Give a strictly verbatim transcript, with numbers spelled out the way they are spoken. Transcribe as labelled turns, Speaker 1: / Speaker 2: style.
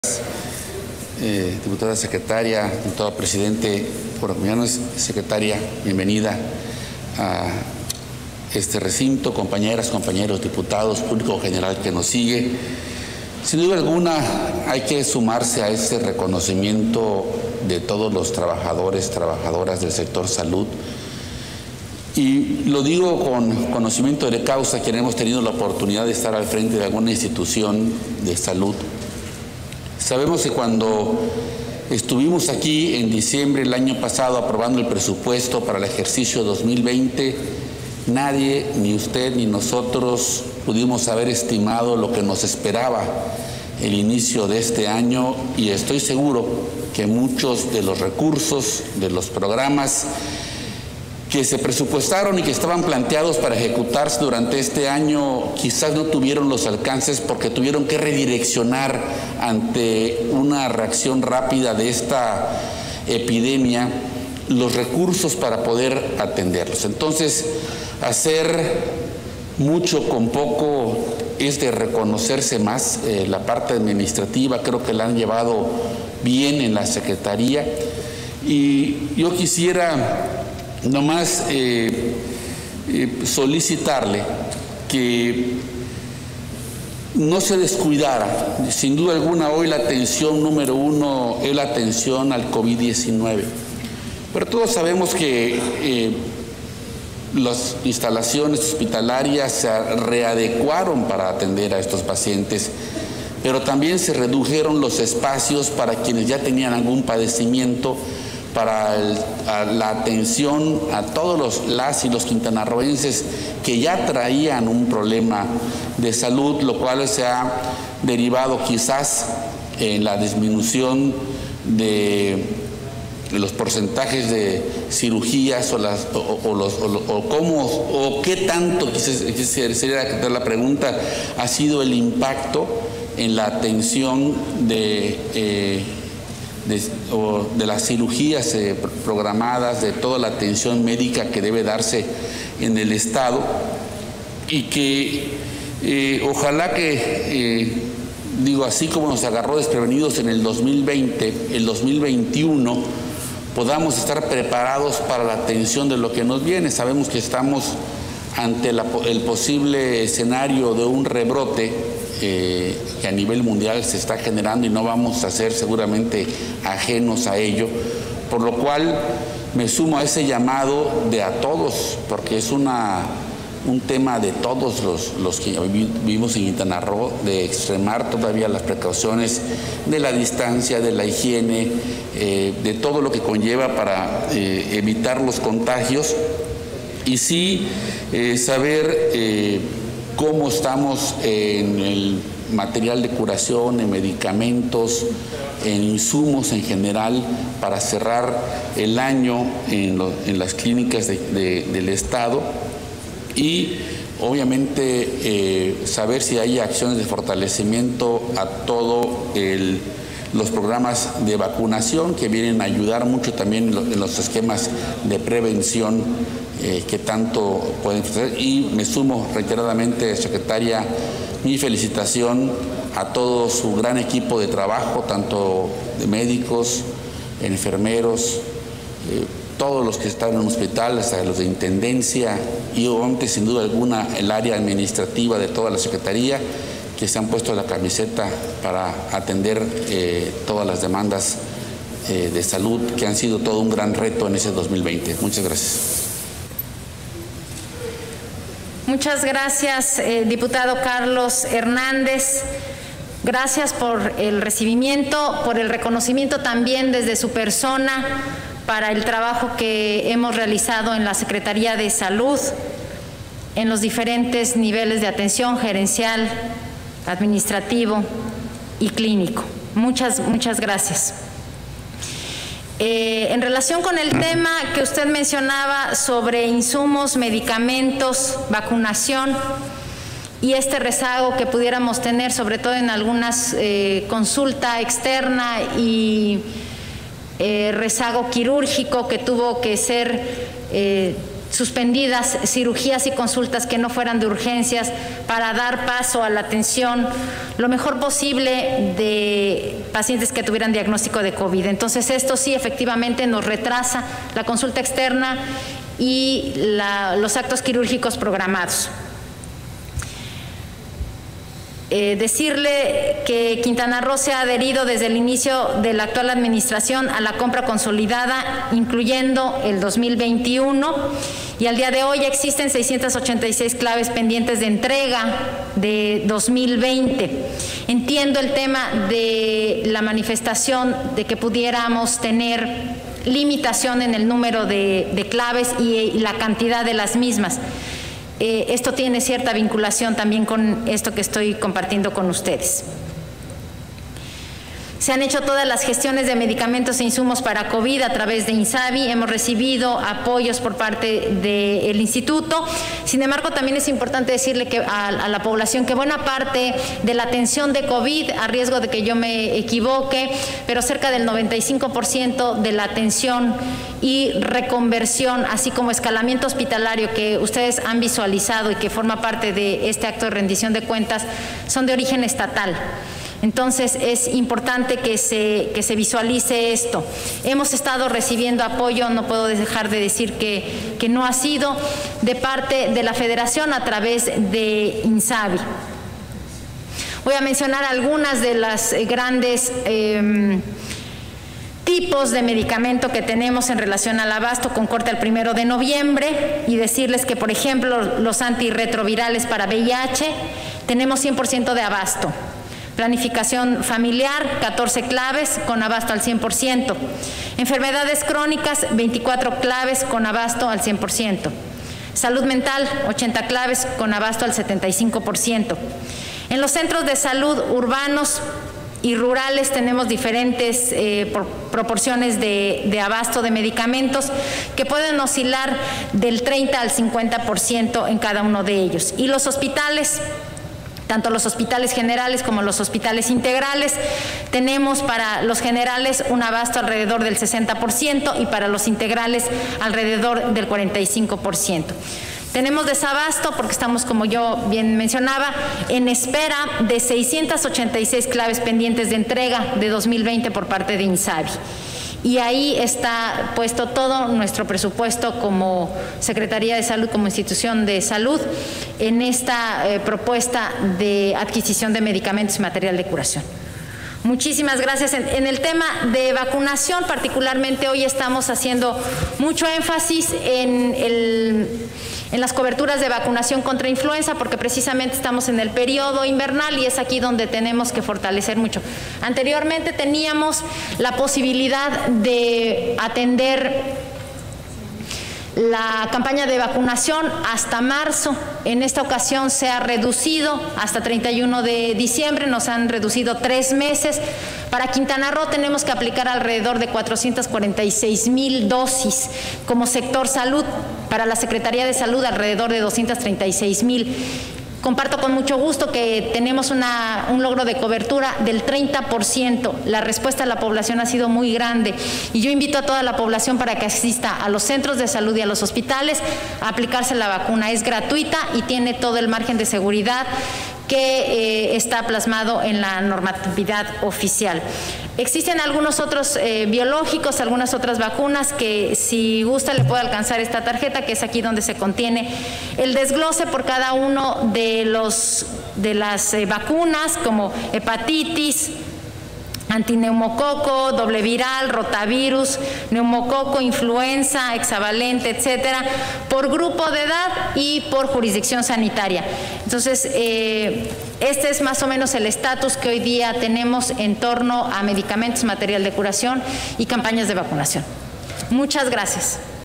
Speaker 1: Eh, diputada secretaria, diputado presidente, por opiniones, secretaria, bienvenida a este recinto, compañeras, compañeros, diputados, público general que nos sigue. Sin duda alguna hay que sumarse a este reconocimiento de todos los trabajadores, trabajadoras del sector salud. Y lo digo con conocimiento de causa, quienes hemos tenido la oportunidad de estar al frente de alguna institución de salud. Sabemos que cuando estuvimos aquí en diciembre del año pasado aprobando el presupuesto para el ejercicio dos mil veinte, nadie, ni usted ni nosotros, pudimos haber estimado lo que nos esperaba el inicio de este año, y estoy seguro que muchos de los recursos, de los programas que se presupuestaron y que estaban planteados para ejecutarse durante este año, quizás no tuvieron los alcances porque tuvieron que redireccionar ante una reacción rápida de esta epidemia los recursos para poder atenderlos. Entonces, hacer mucho con poco es de reconocerse más. Eh, la parte administrativa creo que la han llevado bien en la Secretaría, y yo quisiera nomás eh, eh, solicitarle que no se descuidara. Sin duda alguna, hoy la atención número uno es la atención al COVID diecinueve. Pero todos sabemos que eh, las instalaciones hospitalarias se readecuaron para atender a estos pacientes, pero también se redujeron los espacios para quienes ya tenían algún padecimiento, para el, a la atención a todos los las y los quintanarroenses que ya traían un problema de salud, lo cual se ha derivado quizás en la disminución de los porcentajes de cirugías o las o, o los o, o cómo o qué tanto, quisiera sería la pregunta, ha sido el impacto en la atención de eh, De, o de las cirugías eh, programadas, de toda la atención médica que debe darse en el Estado, y que eh, ojalá que, eh, digo, así como nos agarró desprevenidos en el dos mil veinte, el dos mil veintiuno podamos estar preparados para la atención de lo que nos viene. Sabemos que estamos ante la, el posible escenario de un rebrote Eh, que a nivel mundial se está generando, y no vamos a ser seguramente ajenos a ello, por lo cual me sumo a ese llamado de a todos, porque es una, un tema de todos los, los que vivimos en Quintana Roo, de extremar todavía las precauciones de la distancia, de la higiene, eh, de todo lo que conlleva para eh, evitar los contagios, y sí eh, saber eh, cómo estamos en el material de curación, en medicamentos, en insumos en general, para cerrar el año en, lo, en las clínicas de, de, del Estado, y obviamente eh, saber si hay acciones de fortalecimiento a todo el los programas de vacunación, que vienen a ayudar mucho también en, lo, en los esquemas de prevención eh, que tanto pueden hacer. Y me sumo reiteradamente, secretaria, mi felicitación a todo su gran equipo de trabajo, tanto de médicos, enfermeros, eh, todos los que están en el hospital, hasta los de intendencia, y obviamente, sin duda alguna, el área administrativa de toda la Secretaría, que se han puesto la camiseta para atender eh, todas las demandas eh, de salud, que han sido todo un gran reto en ese dos mil veinte. Muchas gracias.
Speaker 2: Muchas gracias, eh, diputado Carlos Hernández. Gracias por el recibimiento, por el reconocimiento también desde su persona para el trabajo que hemos realizado en la Secretaría de Salud, en los diferentes niveles de atención gerencial, administrativo y clínico. Muchas, muchas gracias. Eh, en relación con el tema que usted mencionaba sobre insumos, medicamentos, vacunación y este rezago que pudiéramos tener, sobre todo en algunas eh, consulta externa y eh, rezago quirúrgico que tuvo que ser eh, suspendidas cirugías y consultas que no fueran de urgencias para dar paso a la atención lo mejor posible de pacientes que tuvieran diagnóstico de COVID. Entonces, esto sí efectivamente nos retrasa la consulta externa y la, los actos quirúrgicos programados. Eh, decirle que Quintana Roo se ha adherido desde el inicio de la actual administración a la compra consolidada, incluyendo el dos mil veintiuno, y al día de hoy existen seiscientas ochenta y seis claves pendientes de entrega de dos mil veinte. Entiendo el tema de la manifestación de que pudiéramos tener limitación en el número de, de claves y, y la cantidad de las mismas. Eh, esto tiene cierta vinculación también con esto que estoy compartiendo con ustedes. Se han hecho todas las gestiones de medicamentos e insumos para COVID a través de INSABI. Hemos recibido apoyos por parte del instituto. Sin embargo, también es importante decirle que a, a la población que buena parte de la atención de COVID, a riesgo de que yo me equivoque, pero cerca del noventa y cinco por ciento de la atención y reconversión, así como escalamiento hospitalario que ustedes han visualizado y que forma parte de este acto de rendición de cuentas, son de origen estatal. Entonces, es importante que se, que se visualice esto. Hemos estado recibiendo apoyo, no puedo dejar de decir que, que no ha sido, de parte de la Federación a través de INSABI. Voy a mencionar algunas de las grandes eh, tipos de medicamento que tenemos en relación al abasto con corte al primero de noviembre y decirles que, por ejemplo, los antirretrovirales para V I H tenemos cien por ciento de abasto. Planificación familiar, catorce claves con abasto al cien por ciento. Enfermedades crónicas, veinticuatro claves con abasto al cien por ciento. Salud mental, ochenta claves con abasto al setenta y cinco por ciento. En los centros de salud urbanos y rurales tenemos diferentes eh, por, proporciones de, de abasto de medicamentos que pueden oscilar del treinta al cincuenta por ciento en cada uno de ellos. Y los hospitales, tanto los hospitales generales como los hospitales integrales, tenemos para los generales un abasto alrededor del sesenta por ciento y para los integrales alrededor del cuarenta y cinco por ciento. Tenemos desabasto porque estamos, como yo bien mencionaba, en espera de seiscientas ochenta y seis claves pendientes de entrega de dos mil veinte por parte de INSABI. Y ahí está puesto todo nuestro presupuesto como Secretaría de Salud, como institución de salud, en esta eh, propuesta de adquisición de medicamentos y material de curación. Muchísimas gracias. En, en el tema de vacunación, particularmente hoy estamos haciendo mucho énfasis en, el, en las coberturas de vacunación contra influenza, porque precisamente estamos en el periodo invernal y es aquí donde tenemos que fortalecer mucho. Anteriormente teníamos la posibilidad de atender la campaña de vacunación hasta marzo. En esta ocasión se ha reducido hasta treinta y uno de diciembre, nos han reducido tres meses. Para Quintana Roo tenemos que aplicar alrededor de cuatrocientas cuarenta y seis mil dosis como sector salud. Para la Secretaría de Salud alrededor de doscientas treinta y seis mil. Comparto con mucho gusto que tenemos una, un logro de cobertura del treinta por ciento. La respuesta de la población ha sido muy grande y yo invito a toda la población para que asista a los centros de salud y a los hospitales a aplicarse la vacuna. Es gratuita y tiene todo el margen de seguridad que eh, está plasmado en la normatividad oficial. Existen algunos otros eh, biológicos, algunas otras vacunas que si gusta le puede alcanzar esta tarjeta, que es aquí donde se contiene el desglose por cada uno de, los, de las eh, vacunas, como hepatitis, antineumococo, doble viral, rotavirus, neumococo, influenza, hexavalente, etcétera, por grupo de edad y por jurisdicción sanitaria. Entonces, eh, este es más o menos el estatus que hoy día tenemos en torno a medicamentos, material de curación y campañas de vacunación. Muchas gracias.